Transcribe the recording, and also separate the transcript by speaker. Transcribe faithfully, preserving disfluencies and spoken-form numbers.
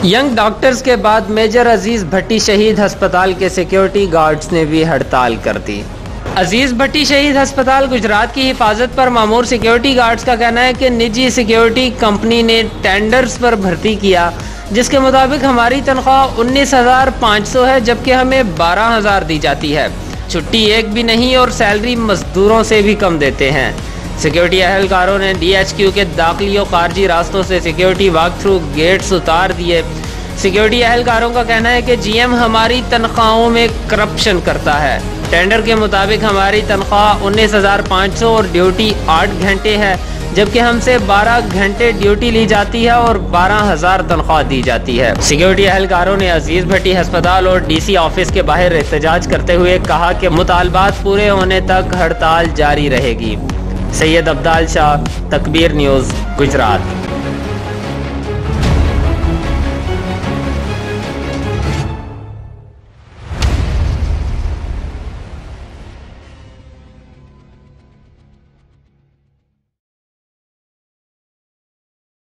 Speaker 1: Young doctors کے بعد major عزیز بھٹی شہید ہسپتال کے سیکیورٹی گارڈز نے بھی ہڑتال کر دی۔ عزیز بھٹی شہید ہسپتال گجرات کی حفاظت پر مامور سیکیورٹی گارڈز کا کہنا ہے کہ نجی سیکیورٹی کمپنی نے ٹینڈرز پر بھرتی کیا، جس کے مطابق ہماری تنخواہ انیس ہزار پانچ سو ہے جبکہ ہمیں بارہ ہزار دی جاتی ہے، چھٹی ایک بھی نہیں اور سیلری مزدوروں سے بھی کم دیتے ہیں۔ سیکیورٹی اہلکاروں نے ڈی ایچ کیو کے داخلی و خارجی راستوں سے سیکیورٹی واک تھرو گیٹس اتار دیے۔ سیکیورٹی اہلکاروں کا کہنا ہے کہ جی ایم ہماری تنخواہوں میں کرپشن کرتا ہے۔ ٹینڈر کے مطابق ہماری تنخواہ انیس ہزار پانچ سو اور ڈیوٹی آٹھ گھنٹے ہے جبکہ ہم سے بارہ گھنٹے ڈیوٹی لی جاتی ہے اور بارہ ہزار تنخواہ دی جاتی ہے۔ سیکیورٹی اہلکاروں نے عزیز بھٹی ہسپتال اور ڈی سی آفس کے باہر احتجاج کرتے ہوئے کہا کہ مطالبات پورے ہونے تک ہڑتال جاری رہے گی۔ سید عبدال شاہ، تکبیر نیوز، گجرات۔